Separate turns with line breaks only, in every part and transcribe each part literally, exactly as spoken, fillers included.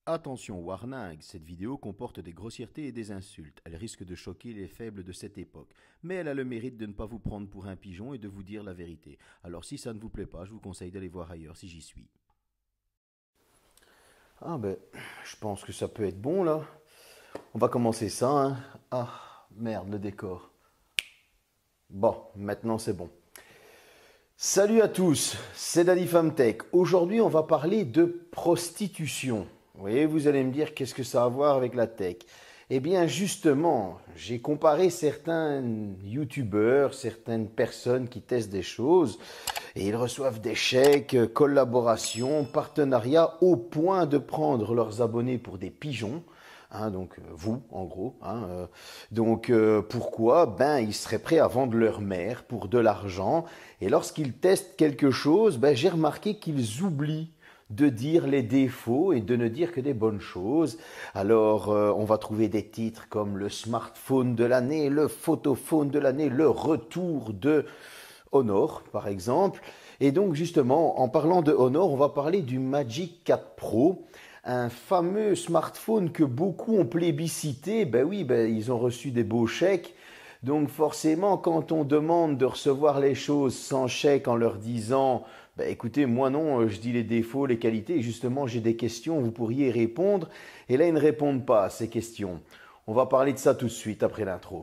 Attention warning, cette vidéo comporte des grossièretés et des insultes. Elle risque de choquer les faibles de cette époque. Mais elle a le mérite de ne pas vous prendre pour un pigeon et de vous dire la vérité. Alors si ça ne vous plaît pas, je vous conseille d'aller voir ailleurs si j'y suis. Ah ben, je pense que ça peut être bon là. On va commencer ça, hein. Ah, merde, le décor. Bon, maintenant c'est bon. Salut à tous, c'est Daddy Femtech. Aujourd'hui, on va parler de prostitution. Vous voyez, vous allez me dire, qu'est-ce que ça a à voir avec la tech? Eh bien, justement, j'ai comparé certains youtubeurs, certaines personnes qui testent des choses, et ils reçoivent des chèques, collaborations, partenariats, au point de prendre leurs abonnés pour des pigeons. Hein, donc vous, en gros. Hein, euh, donc euh, pourquoi? Ben, ils seraient prêts à vendre leur mère pour de l'argent. Et lorsqu'ils testent quelque chose, ben, j'ai remarqué qu'ils oublient de dire les défauts et de ne dire que des bonnes choses. Alors, euh, on va trouver des titres comme le smartphone de l'année, le photophone de l'année, le retour de Honor, par exemple. Et donc, justement, en parlant de Honor, on va parler du Magic quatre Pro, un fameux smartphone que beaucoup ont plébiscité. Ben oui, ben, ils ont reçu des beaux chèques. Donc forcément, quand on demande de recevoir les choses sans chèque en leur disant bah, « écoutez, moi non, je dis les défauts, les qualités, et justement j'ai des questions, vous pourriez y répondre », et là ils ne répondent pas à ces questions. On va parler de ça tout de suite après l'intro.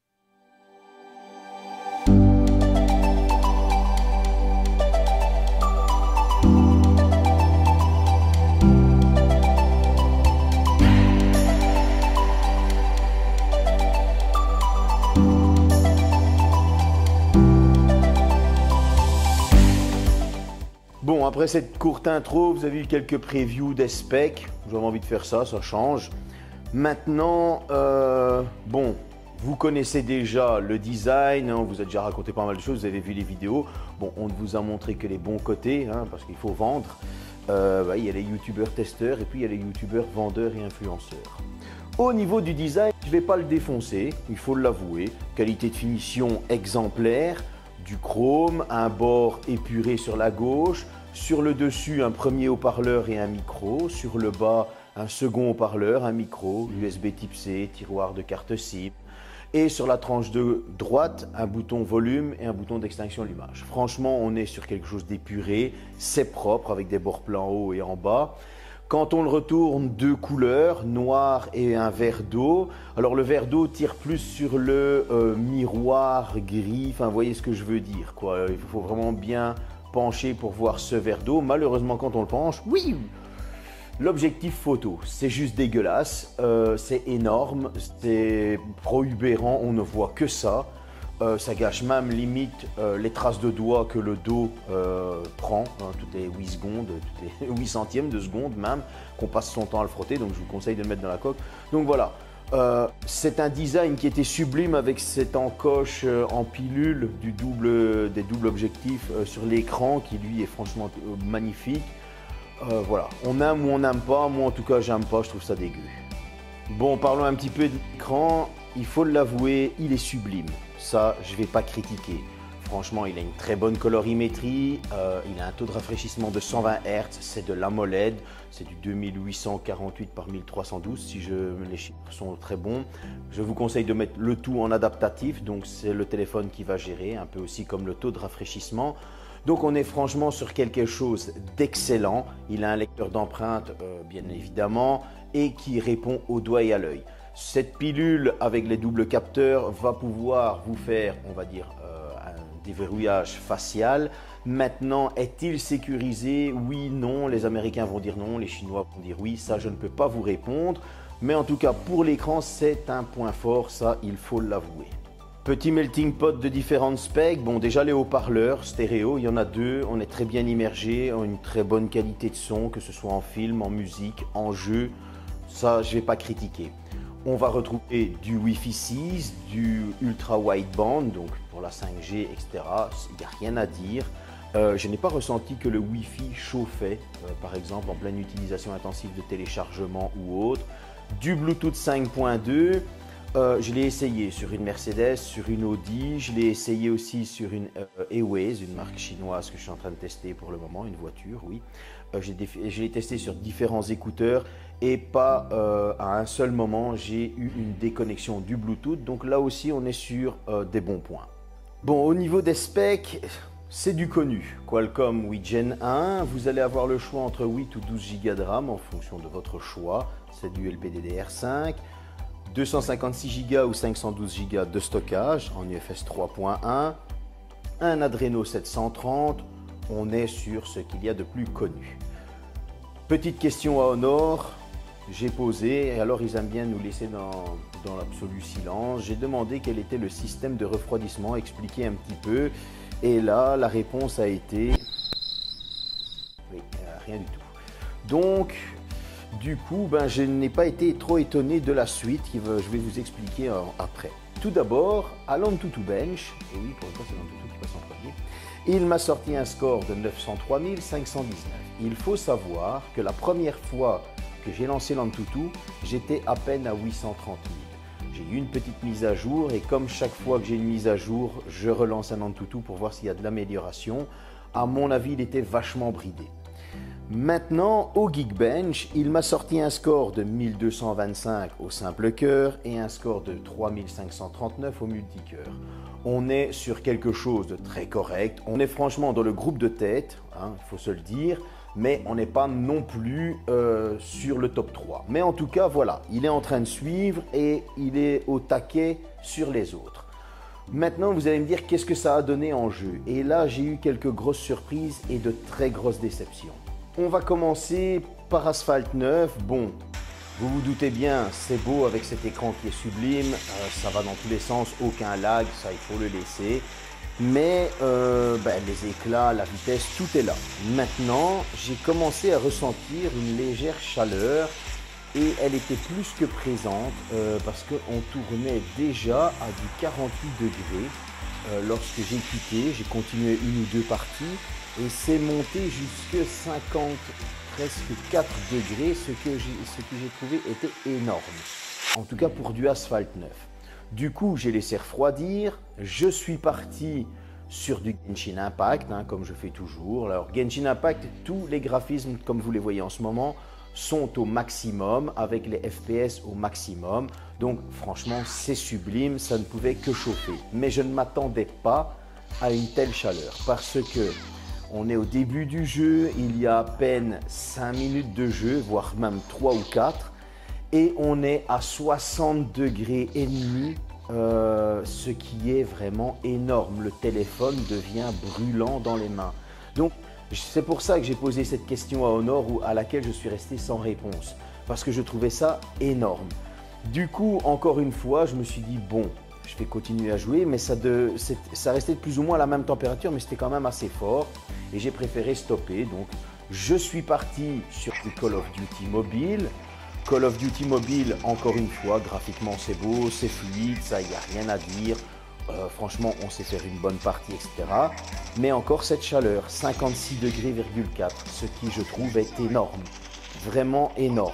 Bon, après cette courte intro, vous avez eu quelques previews des specs. J'avais envie de faire ça, ça change. Maintenant, euh, bon, vous connaissez déjà le design, hein, on vous a déjà raconté pas mal de choses, vous avez vu les vidéos. Bon, on ne vous a montré que les bons côtés, hein, parce qu'il faut vendre. Euh, bah, il y a les youtubeurs testeurs et puis il y a les youtubeurs vendeurs et influenceurs. Au niveau du design, je ne vais pas le défoncer, il faut l'avouer. Qualité de finition exemplaire, du chrome, un bord épuré sur la gauche. Sur le dessus, un premier haut-parleur et un micro. Sur le bas, un second haut-parleur, un micro, U S B type C, tiroir de carte SIM. Et sur la tranche de droite, un bouton volume et un bouton d'extinction de l'image. Franchement, on est sur quelque chose d'épuré, c'est propre avec des bords plans en haut et en bas. Quand on le retourne, deux couleurs, noir et un verre d'eau. Alors le verre d'eau tire plus sur le euh, miroir gris, enfin vous voyez ce que je veux dire, quoi. Il faut vraiment bien pencher pour voir ce verre d'eau. Malheureusement, quand on le penche, oui, l'objectif photo, c'est juste dégueulasse, euh, c'est énorme, c'est prohibérant, on ne voit que ça. Euh, ça gâche même limite euh, les traces de doigts que le dos euh, prend, hein, toutes les huit secondes, toutes les huit centièmes de seconde même, qu'on passe son temps à le frotter, donc je vous conseille de le mettre dans la coque. Donc voilà, euh, c'est un design qui était sublime avec cette encoche euh, en pilule du double, des doubles objectifs euh, sur l'écran qui lui est franchement euh, magnifique. Euh, voilà, on aime ou on n'aime pas, moi en tout cas j'aime pas, je trouve ça dégueu. Bon, parlons un petit peu de l'écran, il faut l'avouer, il est sublime. Ça, je ne vais pas critiquer. Franchement, il a une très bonne colorimétrie, euh, il a un taux de rafraîchissement de cent vingt hertz, c'est de l'AMOLED, c'est du deux mille huit cent quarante-huit par mille trois cent douze si je, les chiffres sont très bons. Je vous conseille de mettre le tout en adaptatif, donc c'est le téléphone qui va gérer, un peu aussi comme le taux de rafraîchissement. Donc on est franchement sur quelque chose d'excellent. Il a un lecteur d'empreintes, euh, bien évidemment, et qui répond au doigt et à l'œil. Cette pilule avec les doubles capteurs va pouvoir vous faire, on va dire, euh, un déverrouillage facial. Maintenant, est-il sécurisé? Oui, non. Les Américains vont dire non, les Chinois vont dire oui. Ça, je ne peux pas vous répondre. Mais en tout cas, pour l'écran, c'est un point fort, ça, il faut l'avouer. Petit melting pot de différentes specs. Bon, déjà les haut-parleurs stéréo, il y en a deux. On est très bien immergé, on a une très bonne qualité de son, que ce soit en film, en musique, en jeu. Ça, je ne vais pas critiquer. On va retrouver du Wi-Fi six, du Ultra Wideband, donc pour la cinq G, et cetera. Il n'y a rien à dire. Euh, je n'ai pas ressenti que le Wi-Fi chauffait, euh, par exemple en pleine utilisation intensive de téléchargement ou autre. Du Bluetooth cinq point deux. Euh, je l'ai essayé sur une Mercedes, sur une Audi, je l'ai essayé aussi sur une euh, Airways, une marque chinoise que je suis en train de tester pour le moment, une voiture, oui. Euh, je l'ai testé sur différents écouteurs et pas euh, à un seul moment j'ai eu une déconnexion du Bluetooth. Donc là aussi on est sur euh, des bons points. Bon, au niveau des specs, c'est du connu. Qualcomm huit Gen un, vous allez avoir le choix entre huit ou douze giga de RAM en fonction de votre choix. C'est du L P D D R cinq, deux cent cinquante-six giga ou cinq cent douze giga de stockage en U F S trois point un, un Adreno sept cent trente, on est sur ce qu'il y a de plus connu. Petite question à Honor, j'ai posé, et alors ils aiment bien nous laisser dans, dans l'absolu silence. J'ai demandé quel était le système de refroidissement, expliquer un petit peu. Et là, la réponse a été... Oui, euh, rien du tout. Donc, du coup, ben, je n'ai pas été trop étonné de la suite, que je vais vous expliquer euh, après. Tout d'abord, à l'Antutu Bench, et oui, pour une fois c'est l'Antutu qui passe en premier, il m'a sorti un score de neuf cent trois mille cinq cent dix-neuf. Il faut savoir que la première fois que j'ai lancé l'Antutu, j'étais à peine à huit cent trente mille. J'ai eu une petite mise à jour et comme chaque fois que j'ai une mise à jour, je relance un Antutu pour voir s'il y a de l'amélioration. À mon avis, il était vachement bridé. Maintenant, au Geekbench, il m'a sorti un score de mille deux cent vingt-cinq au simple cœur et un score de trois mille cinq cent trente-neuf au multicœur. On est sur quelque chose de très correct. On est franchement dans le groupe de tête, hein, il faut se le dire, mais on n'est pas non plus euh, sur le top trois. Mais en tout cas, voilà, il est en train de suivre et il est au taquet sur les autres. Maintenant, vous allez me dire qu'est-ce que ça a donné en jeu. Et là, j'ai eu quelques grosses surprises et de très grosses déceptions. On va commencer par Asphalt neuf. Bon, vous vous doutez bien, c'est beau avec cet écran qui est sublime. Euh, ça va dans tous les sens, aucun lag, ça il faut le laisser. Mais euh, ben, les éclats, la vitesse, tout est là. Maintenant, j'ai commencé à ressentir une légère chaleur et elle était plus que présente euh, parce qu'on tournait déjà à du quarante-huit degrés. Euh, lorsque j'ai quitté, j'ai continué une ou deux parties et c'est monté jusqu'à cinquante, presque quatre degrés, ce que j'ai trouvé était énorme. En tout cas pour du Asphalt neuf. Du coup, j'ai laissé refroidir, je suis parti sur du Genshin Impact, hein, comme je fais toujours. Alors Genshin Impact, tous les graphismes, comme vous les voyez en ce moment, sont au maximum, avec les F P S au maximum. Donc franchement, c'est sublime, ça ne pouvait que chauffer. Mais je ne m'attendais pas à une telle chaleur, parce que on est au début du jeu, il y a à peine cinq minutes de jeu, voire même trois ou quatre. Et on est à soixante degrés et demi, euh, ce qui est vraiment énorme. Le téléphone devient brûlant dans les mains. Donc, c'est pour ça que j'ai posé cette question à Honor à laquelle je suis resté sans réponse. Parce que je trouvais ça énorme. Du coup, encore une fois, je me suis dit, bon, je vais continuer à jouer, mais ça, de, ça restait plus ou moins à la même température, mais c'était quand même assez fort. Et j'ai préféré stopper. Donc, je suis parti sur du Call of Duty mobile. Call of Duty mobile, encore une fois, graphiquement c'est beau, c'est fluide, ça, il n'y a rien à dire. Euh, franchement, on sait faire une bonne partie, et cetera. Mais encore cette chaleur, cinquante-six degrés virgule quatre, ce qui je trouve est énorme, vraiment énorme.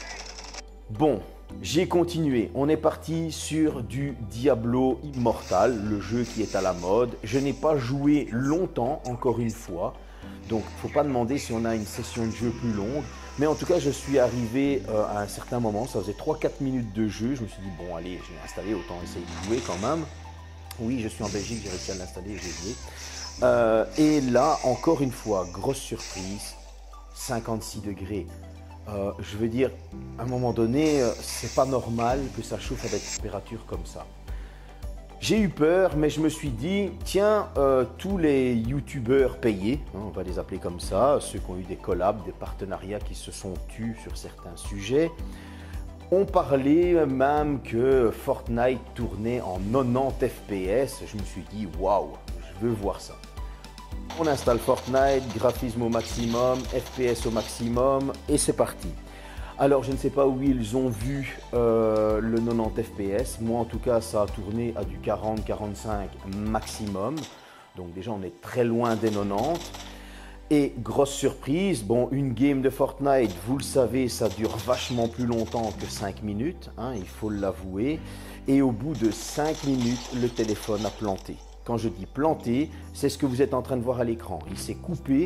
Bon, j'ai continué. On est parti sur du Diablo Immortal, le jeu qui est à la mode. Je n'ai pas joué longtemps, encore une fois. Donc, il ne faut pas demander si on a une session de jeu plus longue. Mais en tout cas, je suis arrivé euh, à un certain moment, ça faisait trois quatre minutes de jeu. Je me suis dit, bon, allez, je l'ai installé, autant essayer de jouer quand même. Oui, je suis en Belgique, j'ai réussi à l'installer et j'ai joué. Euh, et là, encore une fois, grosse surprise, cinquante-six degrés. Euh, je veux dire, à un moment donné, euh, c'est pas normal que ça chauffe à des températures comme ça. J'ai eu peur, mais je me suis dit, tiens, euh, tous les youtubeurs payés, hein, on va les appeler comme ça, ceux qui ont eu des collabs, des partenariats qui se sont tus sur certains sujets, ont parlé même que Fortnite tournait en quatre-vingt-dix F P S. Je me suis dit, waouh, je veux voir ça. On installe Fortnite, graphisme au maximum, F P S au maximum, et c'est parti. Alors, je ne sais pas où ils ont vu euh, le quatre-vingt-dix F P S. Moi, en tout cas, ça a tourné à du quarante quarante-cinq maximum. Donc déjà, on est très loin des quatre-vingt-dix. Et grosse surprise, bon, une game de Fortnite, vous le savez, ça dure vachement plus longtemps que cinq minutes, hein, il faut l'avouer. Et au bout de cinq minutes, le téléphone a planté. Quand je dis planté, c'est ce que vous êtes en train de voir à l'écran. Il s'est coupé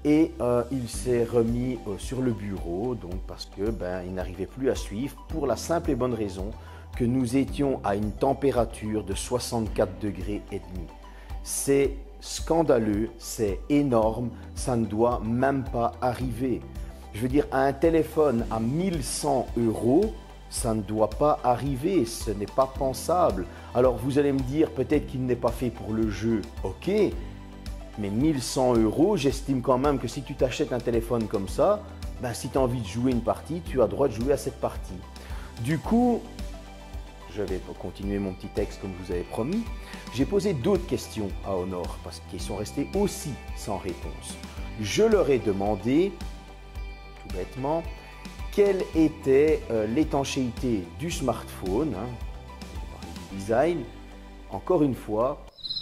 et euh, il s'est remis euh, sur le bureau, donc parce que ben, il n'arrivait plus à suivre, pour la simple et bonne raison que nous étions à une température de soixante-quatre degrés et demi. C'est scandaleux, c'est énorme, ça ne doit même pas arriver. Je veux dire, un téléphone à mille cent euros, ça ne doit pas arriver, ce n'est pas pensable. Alors vous allez me dire, peut-être qu'il n'est pas fait pour le jeu, ok, mais mille cent euros, j'estime quand même que si tu t'achètes un téléphone comme ça, ben si tu as envie de jouer une partie, tu as droit de jouer à cette partie. Du coup, je vais continuer mon petit texte comme je vous avais promis. J'ai posé d'autres questions à Honor parce qu'ils sont restés aussi sans réponse. Je leur ai demandé, tout bêtement, quelle était euh, l'étanchéité du smartphone, hein, on parlait du design. Encore une fois,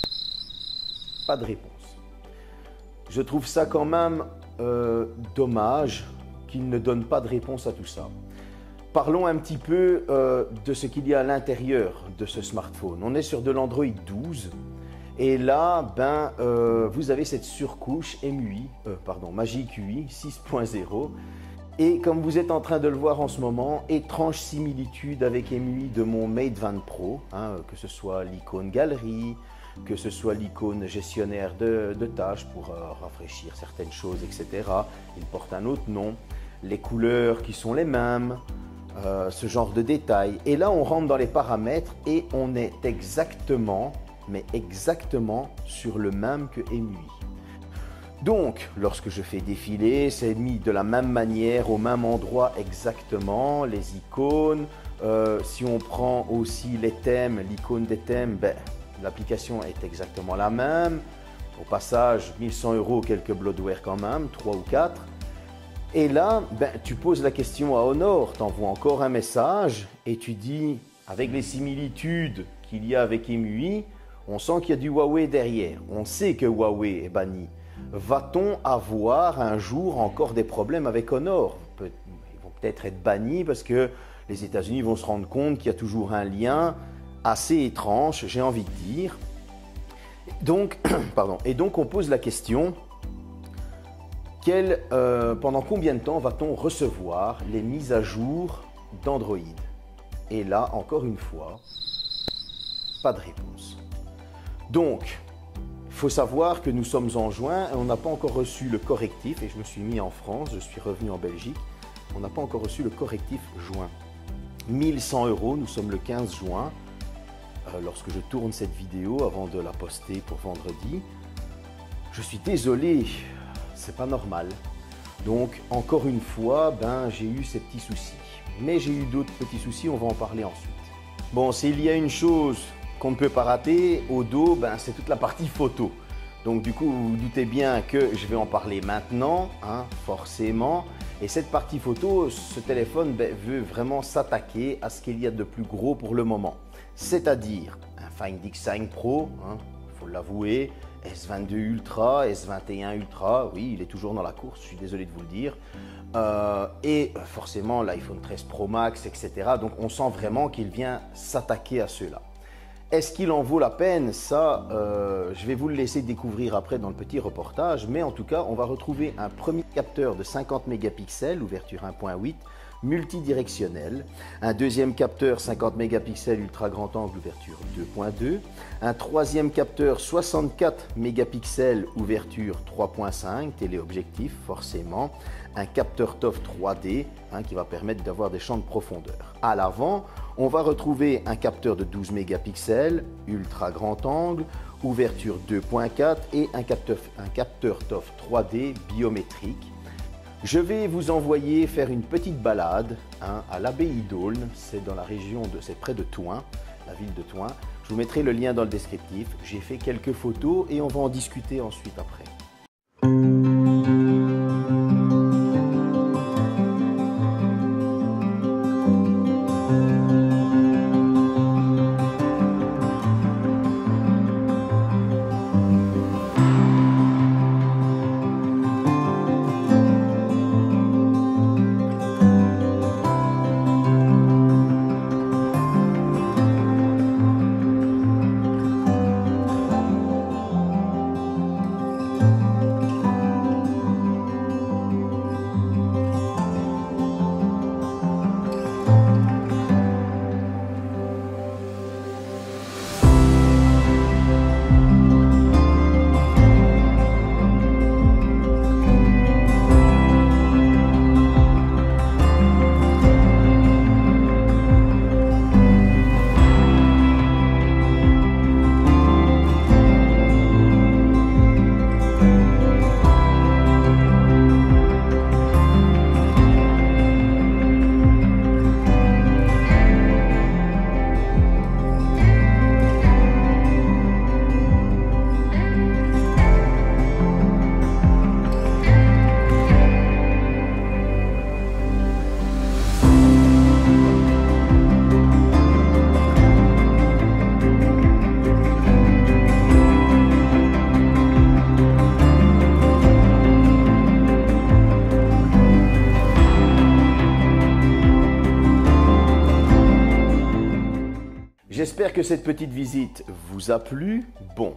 pas de réponse. Je trouve ça quand même euh, dommage qu'ils ne donnent pas de réponse à tout ça. Parlons un petit peu euh, de ce qu'il y a à l'intérieur de ce smartphone. On est sur de l'Android douze et là, ben, euh, vous avez cette surcouche M U I, euh, pardon, Magic U I six point zéro. Et comme vous êtes en train de le voir en ce moment, étrange similitude avec M U I de mon Mate vingt Pro, hein, que ce soit l'icône galerie, que ce soit l'icône gestionnaire de, de tâches pour euh, rafraîchir certaines choses, et cetera. Il porte un autre nom, les couleurs qui sont les mêmes, euh, ce genre de détails. Et là, on rentre dans les paramètres et on est exactement, mais exactement sur le même que M U I. Donc, lorsque je fais défiler, c'est mis de la même manière, au même endroit exactement, les icônes. Euh, si on prend aussi les thèmes, l'icône des thèmes, ben, l'application est exactement la même. Au passage, mille cent euros, quelques bloatware quand même, trois ou quatre. Et là, ben, tu poses la question à Honor, tu envoies encore un message et tu dis, avec les similitudes qu'il y a avec M U I, on sent qu'il y a du Huawei derrière. On sait que Huawei est banni. Va-t-on avoir un jour encore des problèmes avec Honor? Ils vont peut-être être bannis parce que les États-Unis vont se rendre compte qu'il y a toujours un lien assez étrange, j'ai envie de dire. Donc, pardon. Et donc, on pose la question, quel, euh, pendant combien de temps va-t-on recevoir les mises à jour d'Android? Et là, encore une fois, pas de réponse. Donc, il faut savoir que nous sommes en juin et on n'a pas encore reçu le correctif, et je me suis mis en France, je suis revenu en Belgique, on n'a pas encore reçu le correctif juin. mille cent euros, nous sommes le quinze juin, euh, lorsque je tourne cette vidéo avant de la poster pour vendredi. Je suis désolé, c'est pas normal. Donc, encore une fois, ben, j'ai eu ces petits soucis. Mais j'ai eu d'autres petits soucis, on va en parler ensuite. Bon, s'il y a une chose qu'on ne peut pas rater, au dos, ben, c'est toute la partie photo. Donc du coup, vous vous doutez bien que je vais en parler maintenant, hein, forcément. Et cette partie photo, ce téléphone ben, veut vraiment s'attaquer à ce qu'il y a de plus gros pour le moment. C'est-à-dire un Find X cinq Pro, il hein, faut l'avouer, S vingt-deux Ultra, S vingt et un Ultra, oui, il est toujours dans la course, je suis désolé de vous le dire. Euh, et forcément l'iPhone treize Pro Max, et cetera. Donc on sent vraiment qu'il vient s'attaquer à ceux-là. Est-ce qu'il en vaut la peine? Ça, euh, je vais vous le laisser découvrir après dans le petit reportage. Mais en tout cas, on va retrouver un premier capteur de cinquante mégapixels, ouverture un point huit, multidirectionnel. Un deuxième capteur cinquante mégapixels, ultra grand angle, ouverture deux point deux. Un troisième capteur soixante-quatre mégapixels, ouverture trois point cinq, téléobjectif forcément. Un capteur T O F trois D hein, qui va permettre d'avoir des champs de profondeur. À l'avant, on va retrouver un capteur de douze mégapixels, ultra grand angle, ouverture deux point quatre et un capteur, un capteur T O F trois D biométrique. Je vais vous envoyer faire une petite balade hein, à l'abbaye d'Aulne, c'est dans la région de, c'est près de Thouin, la ville de Thouin. Je vous mettrai le lien dans le descriptif. J'ai fait quelques photos et on va en discuter ensuite après. J'espère que cette petite visite vous a plu. Bon,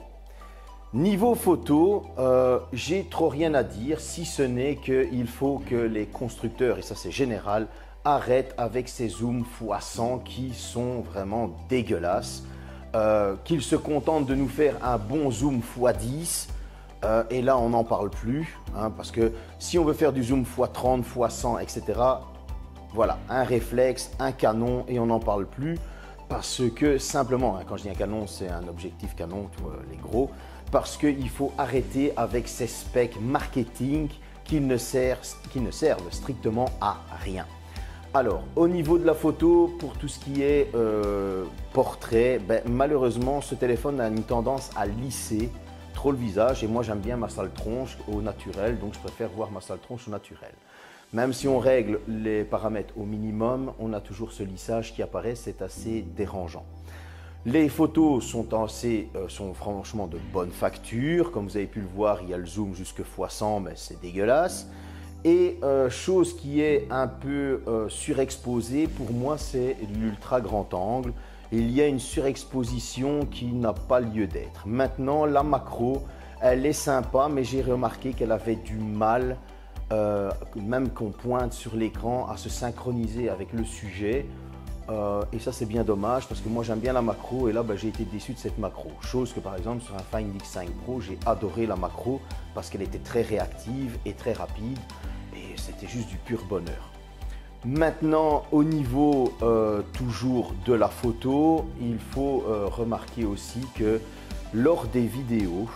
niveau photo, euh, j'ai trop rien à dire, si ce n'est qu'il faut que les constructeurs, et ça c'est général, arrêtent avec ces zooms fois cent qui sont vraiment dégueulasses. Euh, qu'ils se contentent de nous faire un bon zoom fois dix, euh, et là on n'en parle plus, hein, parce que si on veut faire du zoom fois trente, fois cent, et cetera, voilà, un réflexe, un canon, et on n'en parle plus, parce que simplement, hein, quand je dis un canon, c'est un objectif canon, tu vois, les gros, parce qu'il faut arrêter avec ces specs marketing qui ne servent, qui ne servent strictement à rien. Alors, au niveau de la photo, pour tout ce qui est euh, portrait, ben, malheureusement, ce téléphone a une tendance à lisser trop le visage. Et moi, j'aime bien ma sale tronche au naturel, donc je préfère voir ma sale tronche au naturel. Même si on règle les paramètres au minimum, on a toujours ce lissage qui apparaît, c'est assez dérangeant. Les photos sont, assez, euh, sont franchement de bonne facture. Comme vous avez pu le voir, il y a le zoom jusque fois cent, mais c'est dégueulasse. Et euh, chose qui est un peu euh, surexposée, pour moi, c'est l'ultra grand angle. Il y a une surexposition qui n'a pas lieu d'être. Maintenant, la macro, elle est sympa, mais j'ai remarqué qu'elle avait du mal, euh, même qu'on pointe sur l'écran, à se synchroniser avec le sujet. Euh, et ça, c'est bien dommage, parce que moi, j'aime bien la macro, et là, ben, j'ai été déçu de cette macro. Chose que, par exemple, sur un Find X cinq Pro, j'ai adoré la macro, parce qu'elle était très réactive et très rapide. Et c'était juste du pur bonheur. Maintenant, au niveau euh, toujours de la photo, il faut euh, remarquer aussi que lors des vidéos,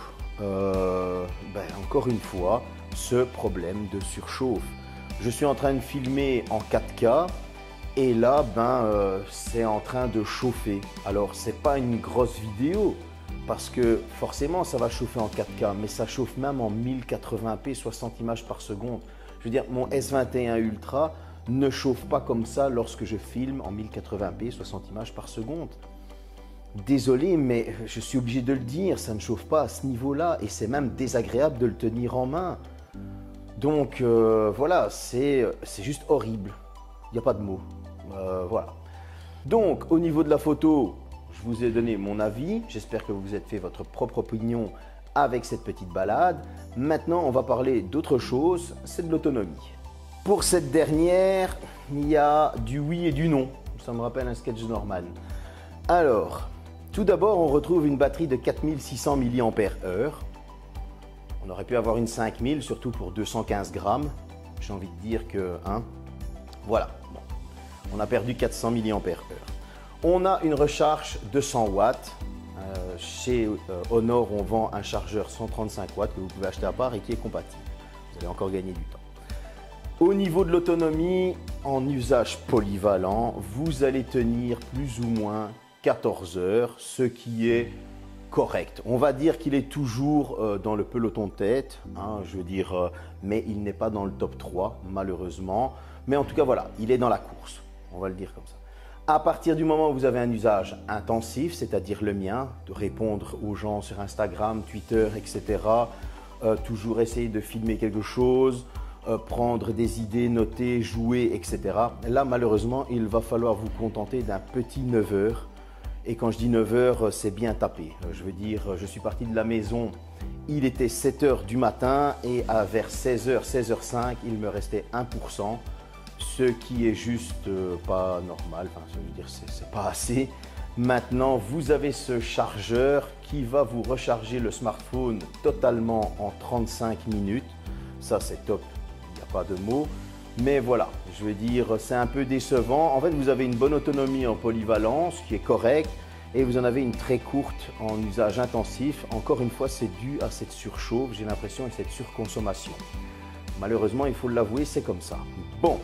euh, ben, encore une fois, ce problème de surchauffe. Je suis en train de filmer en quatre K et là, ben, euh, c'est en train de chauffer. Alors, c'est pas une grosse vidéo parce que forcément, ça va chauffer en quatre K, mais ça chauffe même en mille quatre-vingts p, soixante images par seconde. Je veux dire, mon S vingt et un Ultra ne chauffe pas comme ça lorsque je filme en mille quatre-vingts p, soixante images par seconde. Désolé, mais je suis obligé de le dire, ça ne chauffe pas à ce niveau-là et c'est même désagréable de le tenir en main. Donc euh, voilà, c'est juste horrible. Il n'y a pas de mots. Euh, voilà. Donc, au niveau de la photo, je vous ai donné mon avis. J'espère que vous vous êtes fait votre propre opinion avec cette petite balade. Maintenant, on va parler d'autre chose, c'est de l'autonomie. Pour cette dernière, il y a du oui et du non. Ça me rappelle un sketch de Norman. Alors, tout d'abord, on retrouve une batterie de quatre mille six cents milliampères heure. On aurait pu avoir une cinq mille, surtout pour deux cent quinze grammes. J'ai envie de dire que, hein, voilà. Bon. On a perdu quatre cents milliampères heure. On a une recharge de cent watts. Euh, chez euh, Honor, on vend un chargeur cent trente-cinq watts que vous pouvez acheter à part et qui est compatible. Vous allez encore gagner du temps. Au niveau de l'autonomie, en usage polyvalent, vous allez tenir plus ou moins quatorze heures, ce qui est correct. On va dire qu'il est toujours euh, dans le peloton de tête, hein, je veux dire, euh, mais il n'est pas dans le top trois, malheureusement. Mais en tout cas, voilà, il est dans la course, on va le dire comme ça. À partir du moment où vous avez un usage intensif, c'est-à-dire le mien, de répondre aux gens sur Instagram, Twitter, et cetera, euh, toujours essayer de filmer quelque chose, euh, prendre des idées, noter, jouer, et cetera. Là, malheureusement, il va falloir vous contenter d'un petit neuf heures. Et quand je dis neuf heures, c'est bien tapé. Je veux dire, je suis parti de la maison, il était sept heures du matin et à vers seize heures, seize heures cinq, il me restait un pour cent. Ce qui est juste euh, pas normal, enfin, je veux dire, c'est pas assez. Maintenant, vous avez ce chargeur qui va vous recharger le smartphone totalement en trente-cinq minutes. Ça, c'est top, il n'y a pas de mots. Mais voilà, je veux dire, c'est un peu décevant. En fait, vous avez une bonne autonomie en polyvalence qui est correcte et vous en avez une très courte en usage intensif. Encore une fois, c'est dû à cette surchauffe, j'ai l'impression, et cette surconsommation. Malheureusement, il faut l'avouer, c'est comme ça. Bon.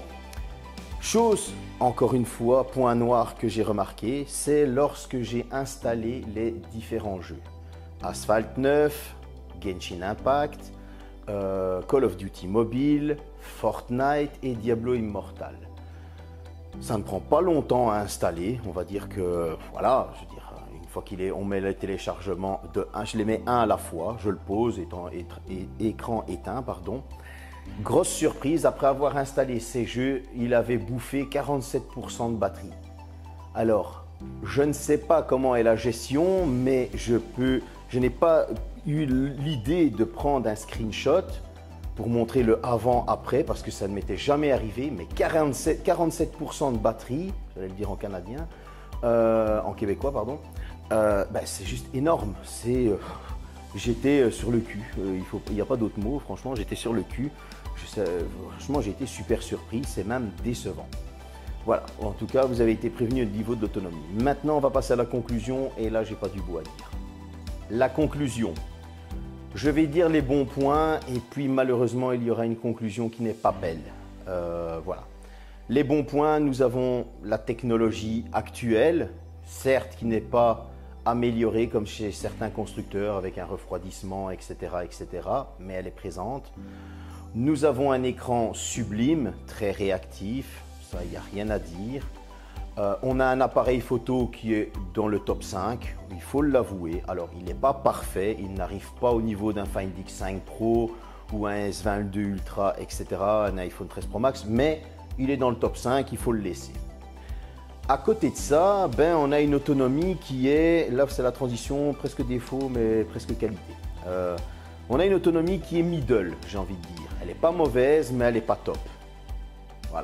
Chose, encore une fois, point noir que j'ai remarqué, c'est lorsque j'ai installé les différents jeux. Asphalt neuf, Genshin Impact, euh, Call of Duty Mobile, Fortnite et Diablo Immortal. Ça ne prend pas longtemps à installer, on va dire que, voilà, je veux dire, une fois qu'il est, on met le téléchargement de un, je les mets un à la fois, je le pose, étant, et, écran éteint, pardon. Grosse surprise, après avoir installé ces jeux, il avait bouffé quarante-sept pour cent de batterie. Alors, Je ne sais pas comment est la gestion, mais je peux, je n'ai pas eu l'idée de prendre un screenshot pour montrer le avant-après, parce que ça ne m'était jamais arrivé, mais quarante-sept, quarante-sept pour cent de batterie, j'allais le dire en canadien, euh, en québécois, pardon, euh, ben c'est juste énorme. C'est, euh, j'étais sur le cul, euh, il faut, il n'y a pas d'autre mot, franchement, j'étais sur le cul. Je, franchement, j'ai été super surpris, c'est même décevant. Voilà, en tout cas, vous avez été prévenu au niveau de l'autonomie. Maintenant, on va passer à la conclusion, et là, j'ai pas du beau à dire. La conclusion. Je vais dire les bons points, et puis malheureusement, il y aura une conclusion qui n'est pas belle. Euh, voilà. Les bons points, nous avons la technologie actuelle, certes qui n'est pas améliorée comme chez certains constructeurs avec un refroidissement, et cetera, et cetera, mais elle est présente. Nous avons un écran sublime, très réactif, ça, il n'y a rien à dire. Euh, on a un appareil photo qui est dans le top cinq, il faut l'avouer. Alors, il n'est pas parfait, il n'arrive pas au niveau d'un Find X cinq Pro ou un S vingt-deux Ultra, et cetera, un iPhone treize Pro Max, mais il est dans le top cinq, il faut le laisser. À côté de ça, ben, on a une autonomie qui est, là c'est la transition, presque défaut, mais presque qualité. Euh, on a une autonomie qui est middle, j'ai envie de dire. Elle n'est pas mauvaise, mais elle n'est pas top. Voilà.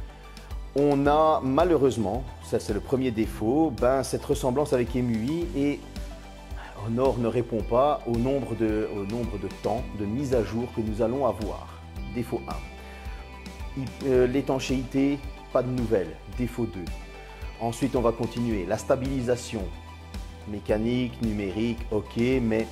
On a malheureusement, ça c'est le premier défaut, ben, cette ressemblance avec E M U I et Honor ne répond pas au nombre, de, au nombre de temps de mise à jour que nous allons avoir. Défaut un. Euh, L'étanchéité, pas de nouvelles. Défaut deux. Ensuite, on va continuer. La stabilisation, mécanique, numérique, ok, mais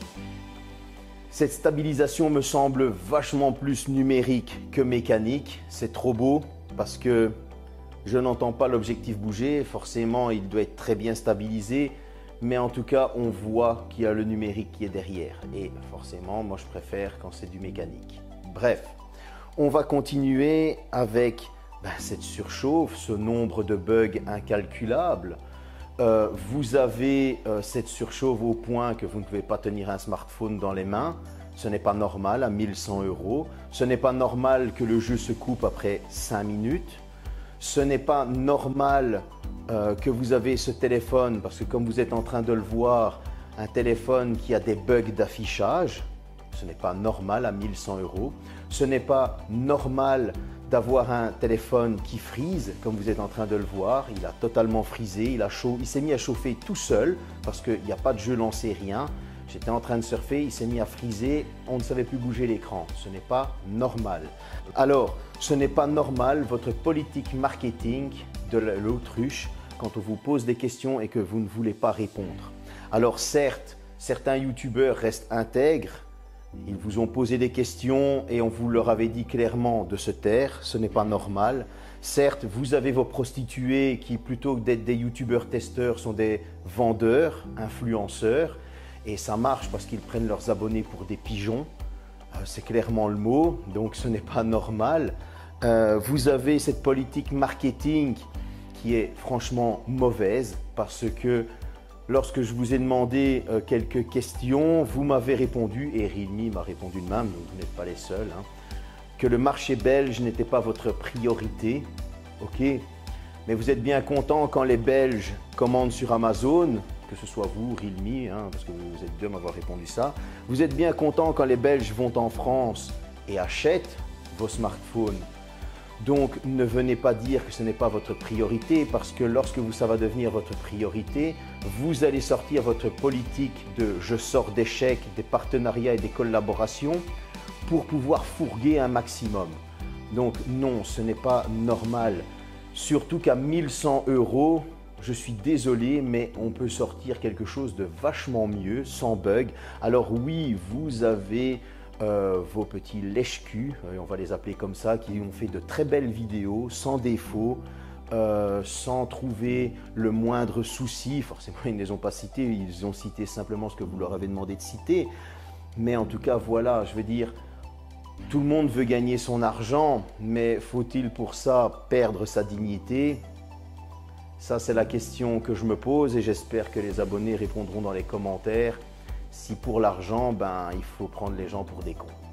cette stabilisation me semble vachement plus numérique que mécanique. C'est trop beau parce que je n'entends pas l'objectif bouger, forcément il doit être très bien stabilisé, mais en tout cas on voit qu'il y a le numérique qui est derrière et forcément moi je préfère quand c'est du mécanique. Bref, on va continuer avec ben, cette surchauffe, ce nombre de bugs incalculables. Euh, vous avez euh, cette surchauffe au point que vous ne pouvez pas tenir un smartphone dans les mains. Ce n'est pas normal à mille cent euros. Ce n'est pas normal que le jeu se coupe après cinq minutes. Ce n'est pas normal euh, que vous avez ce téléphone, parce que comme vous êtes en train de le voir, un téléphone qui a des bugs d'affichage. Ce n'est pas normal à mille cent euros. Ce n'est pas normal d'avoir un téléphone qui frise, comme vous êtes en train de le voir. Il a totalement frisé, il, a chaud, il s'est mis à chauffer tout seul, parce qu'il n'y a pas de jeu lancé, rien. J'étais en train de surfer, il s'est mis à friser, on ne savait plus bouger l'écran. Ce n'est pas normal. Alors, ce n'est pas normal votre politique marketing de l'autruche quand on vous pose des questions et que vous ne voulez pas répondre. Alors certes, certains youtubeurs restent intègres, ils vous ont posé des questions et on vous leur avait dit clairement de se taire, ce n'est pas normal. Certes, vous avez vos prostituées qui, plutôt que d'être des youtubeurs testeurs, sont des vendeurs, influenceurs. Et ça marche parce qu'ils prennent leurs abonnés pour des pigeons. Euh, c'est clairement le mot, donc ce n'est pas normal. Euh, vous avez cette politique marketing qui est franchement mauvaise parce que lorsque je vous ai demandé euh, quelques questions, vous m'avez répondu, et Realme m'a répondu de même, donc vous n'êtes pas les seuls, hein, que le marché belge n'était pas votre priorité. Ok, mais vous êtes bien content quand les Belges commandent sur Amazon, que ce soit vous, Realme, hein, parce que vous êtes deux à m'avoir répondu ça. Vous êtes bien content quand les Belges vont en France et achètent vos smartphones. Donc ne venez pas dire que ce n'est pas votre priorité, parce que lorsque vous, ça va devenir votre priorité, vous allez sortir votre politique de je sors des chèques, des partenariats et des collaborations pour pouvoir fourguer un maximum. Donc non, ce n'est pas normal. Surtout qu'à mille cent euros, je suis désolé, mais on peut sortir quelque chose de vachement mieux, sans bug. Alors oui, vous avez euh, vos petits lèche-culs, on va les appeler comme ça, qui ont fait de très belles vidéos, sans défaut, euh, sans trouver le moindre souci. Forcément, ils ne les ont pas cités, ils ont cité simplement ce que vous leur avez demandé de citer. Mais en tout cas, voilà, je veux dire, tout le monde veut gagner son argent, mais faut-il pour ça perdre sa dignité ? Ça, c'est la question que je me pose et j'espère que les abonnés répondront dans les commentaires. Si pour l'argent, ben, il faut prendre les gens pour des cons.